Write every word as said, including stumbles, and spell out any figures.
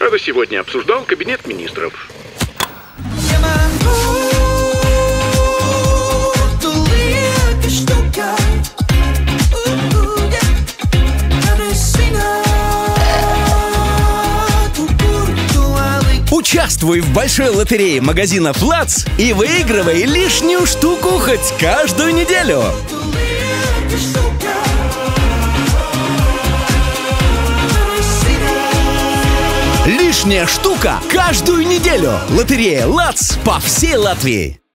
Это сегодня обсуждал кабинет министров. Участвуй в большой лотерее магазина «Флац» и выигрывай лишнюю штуку хоть каждую неделю. Лишняя штука каждую неделю. Лотерея «Лац» по всей Латвии.